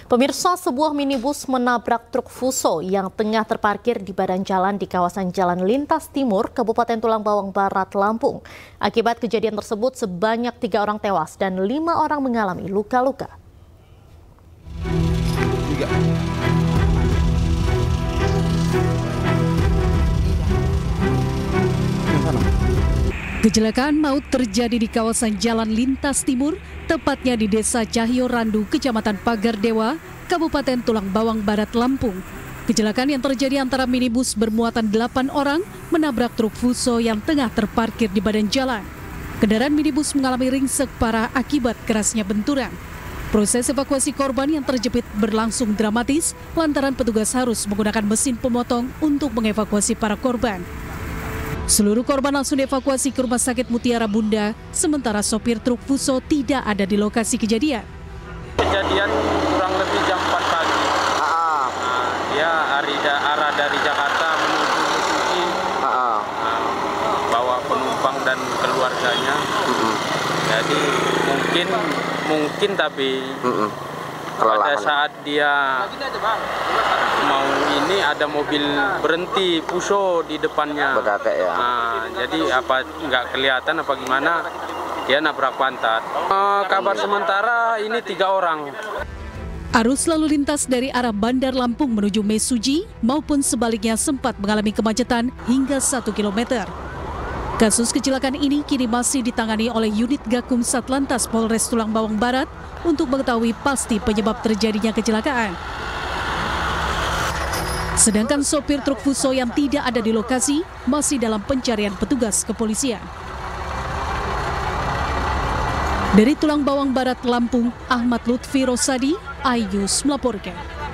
Pemirsa, sebuah minibus menabrak truk Fuso yang tengah terparkir di badan jalan di kawasan Jalan Lintas Timur, Kabupaten Tulang Bawang Barat, Lampung. Akibat kejadian tersebut, sebanyak 3 orang tewas dan 5 orang mengalami luka-luka. Kecelakaan maut terjadi di kawasan Jalan Lintas Timur, tepatnya di Desa Cahyo Randu, Kecamatan Pagar Dewa, Kabupaten Tulang Bawang Barat, Lampung. Kecelakaan yang terjadi antara minibus bermuatan 8 orang menabrak truk Fuso yang tengah terparkir di badan jalan. Kendaraan minibus mengalami ringsek parah akibat kerasnya benturan. Proses evakuasi korban yang terjepit berlangsung dramatis lantaran petugas harus menggunakan mesin pemotong untuk mengevakuasi para korban. Seluruh korban langsung dievakuasi ke Rumah Sakit Mutiara Bunda, sementara sopir truk Fuso tidak ada di lokasi kejadian. Kejadian kurang lebih jam 4 pagi. Dia arah dari Jakarta menuju Mesuji, bawa penumpang dan keluarganya. Jadi mungkin tapi pada saat dia mau ini ada mobil berhenti Fuso di depannya. Jadi apa nggak kelihatan apa gimana dia nabrak pantat. Kabar sementara ini 3 orang. Arus lalu lintas dari arah Bandar Lampung menuju Mesuji maupun sebaliknya sempat mengalami kemacetan hingga 1 km. Kasus kecelakaan ini kini masih ditangani oleh unit Gakum Satlantas Polres Tulang Bawang Barat untuk mengetahui pasti penyebab terjadinya kecelakaan. Sedangkan sopir truk Fuso yang tidak ada di lokasi masih dalam pencarian petugas kepolisian. Dari Tulang Bawang Barat, Lampung, Ahmad Lutfi Rosadi, Ayus melaporkan.